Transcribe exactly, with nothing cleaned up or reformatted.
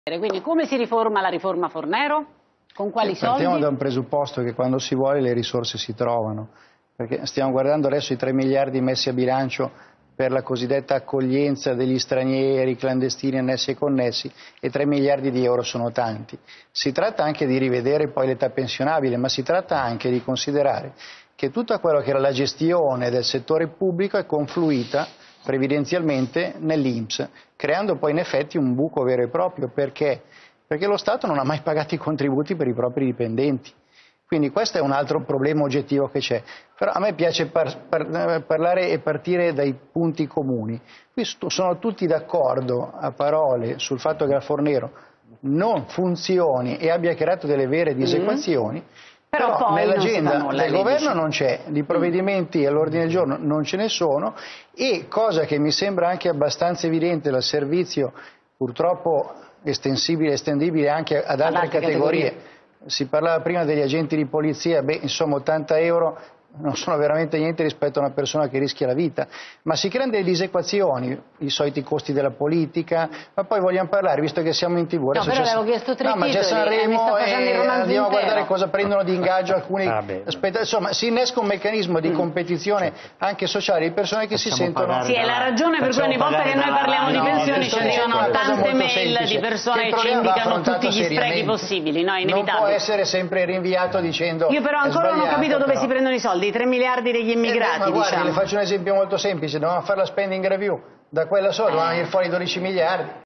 Quindi come si riforma la riforma Fornero? Con quali soldi? Partiamo da un presupposto che quando si vuole le risorse si trovano, perché stiamo guardando adesso i tre miliardi messi a bilancio per la cosiddetta accoglienza degli stranieri, clandestini, annessi e connessi, e tre miliardi di euro sono tanti. Si tratta anche di rivedere poi l'età pensionabile, ma si tratta anche di considerare che tutta quella che era la gestione del settore pubblico è confluita previdenzialmente nell'I N P S, creando poi in effetti un buco vero e proprio. Perché? Perché lo Stato non ha mai pagato i contributi per i propri dipendenti. Quindi questo è un altro problema oggettivo che c'è. Però a me piace par par parlare e partire dai punti comuni. Qui sono tutti d'accordo a parole sul fatto che la Fornero non funzioni e abbia creato delle vere disequazioni. Mm-hmm. Però, Però nell'agenda del governo non c'è, di provvedimenti all'ordine del giorno non ce ne sono, e cosa che mi sembra anche abbastanza evidente dal servizio, purtroppo estensibile, estendibile anche ad altre, ad altre categorie. categorie. Si parlava prima degli agenti di polizia, beh, insomma ottanta euro non sono veramente niente rispetto a una persona che rischia la vita, ma si creano delle disequazioni, i soliti costi della politica, ma poi vogliamo parlare, visto che siamo in tivù. No, però avevo chiesto tre no, titoli, ma già Sanremo eh, e andiamo intero. a guardare cosa prendono di ingaggio alcuni. Ah, Aspetta, insomma, si innesca un meccanismo di mm. competizione anche sociale di persone che Facciamo si sentono. Sì, è la ragione per cui ogni volta che noi parliamo di no, pensioni ci arrivano tante mail semplice, di persone che ci indicano tutti gli sprechi possibili, no? Inevitabile. Non può essere sempre rinviato dicendo. Io però ancora non ho capito dove si prendono i soldi, i tre miliardi degli immigrati. Eh, ma guardi, diciamo. le faccio un esempio molto semplice, dovevamo fare la spending review, da quella sola dovevano venire fuori dodici miliardi.